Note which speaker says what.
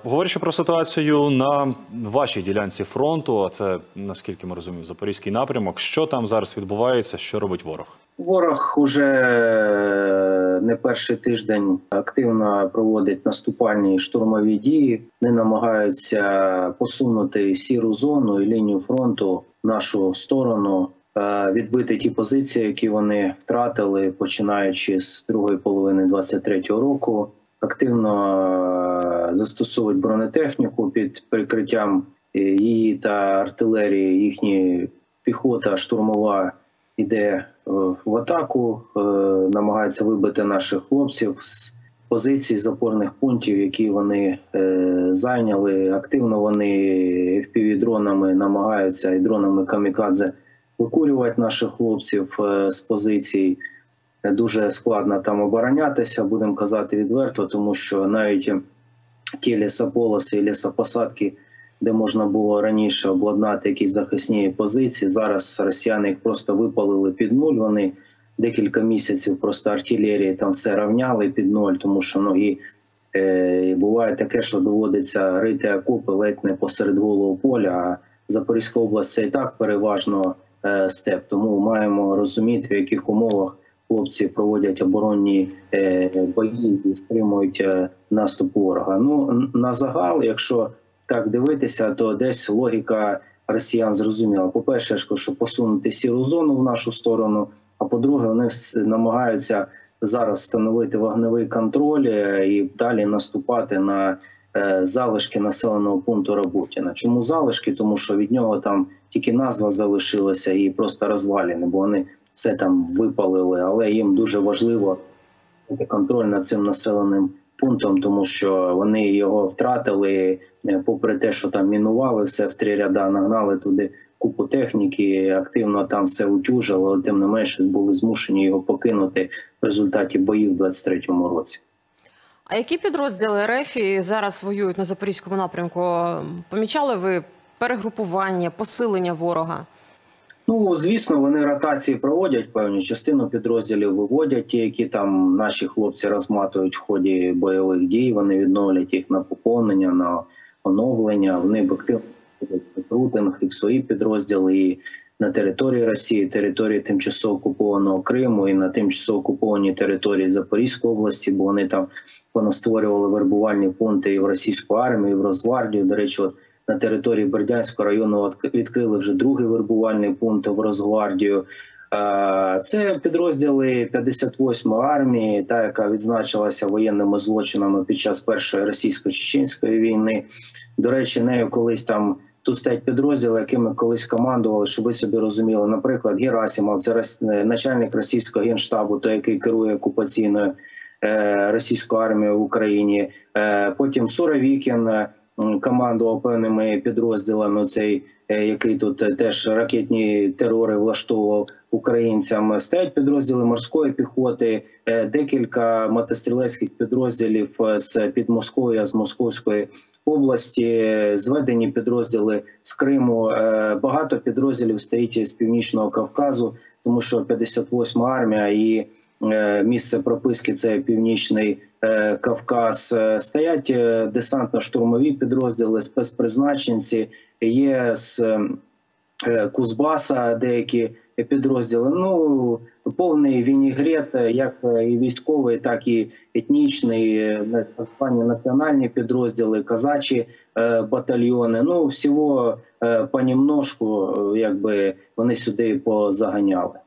Speaker 1: Говорячи про ситуацію на вашій ділянці фронту, а це, наскільки ми розуміємо, Запорізький напрямок, що там зараз відбувається, що робить ворог?
Speaker 2: Ворог уже не перший тиждень активно проводить наступальні штурмові дії. Вони намагаються посунути сіру зону і лінію фронту в нашу сторону, відбити ті позиції, які вони втратили, починаючи з другої половини 2023 року. Активно застосовують бронетехніку під прикриттям її та артилерії. Їхня піхота штурмова йде в атаку, намагаються вибити наших хлопців з позицій, з опорних пунктів, які вони зайняли. Активно вони FPV-дронами намагаються і дронами камікадзе викурювати наших хлопців з позицій. Дуже складно там оборонятися, будемо казати відверто, тому що навіть ті лісополоси і лісопосадки, де можна було раніше обладнати якісь захисні позиції, зараз росіяни їх просто випалили під нуль. Вони декілька місяців просто артилерії там все рівняли під нуль, тому що буває таке, що доводиться рити окопи ледь не посеред голого поля, а Запорізька область – це і так переважно степ. Тому маємо розуміти, в яких умовах хлопці проводять оборонні бої і стримують наступ ворога. На загал, якщо так дивитися, то десь логіка росіян зрозуміла. По-перше, що посунути сіру зону в нашу сторону, а по-друге, вони намагаються зараз встановити вогневий контроль і далі наступати на залишки населеного пункту Роботіна. Чому залишки? Тому що від нього там тільки назва залишилася і просто розвалини, бо вони все там випалили, але їм дуже важливо контроль над цим населеним пунктом, тому що вони його втратили, попри те, що там мінували все в 3 ряда, нагнали туди купу техніки, активно там все утюжили, але тим не менше були змушені його покинути в результаті боїв у 2023 році.
Speaker 3: А які підрозділи РФ зараз воюють на Запорізькому напрямку? Помічали ви перегрупування, посилення ворога?
Speaker 2: Звісно, вони ротації проводять певні, частину підрозділів виводять, ті, які там наші хлопці розматують в ході бойових дій, вони відновлять їх на поповнення, на оновлення, вони активно проводять рекрутинг і в свої підрозділи, і на території Росії, території тимчасово окупованого Криму, і на тимчасово окупованій території Запорізької області, бо вони там понастворювали вербувальні пункти і в російську армію, і в Росгвардію. До речі, на території Бердянського району відкрили вже другий вербувальний пункт в Росгвардію. Це підрозділи 58-ї армії, та, яка відзначилася воєнними злочинами під час Першої російсько-чеченської війни. До речі, нею колись там тут стоять підрозділи, якими колись командували, щоб ви собі розуміли. Наприклад, Герасимов – це начальник російського генштабу, той, який керує окупаційною російською армією в Україні. Потім Суровікін командував певними підрозділами, цей, який тут теж ракетні терори влаштовував українцям. Стоять підрозділи морської піхоти, декілька мотострілецьких підрозділів з Підмосков'я, з Московської області, зведені підрозділи з Криму. Багато підрозділів стоїть з Північного Кавказу, тому що 58-ма армія і місце прописки – це Північний Кавказ. Стоять десантно-штурмові підрозділи, спецпризначенці, є з Кузбаса деякі підрозділи. Повний вінігрет, як і військовий, так і етнічний, так звані національні підрозділи, козачі батальйони. Всього понемножку, якби вони сюди позаганяли.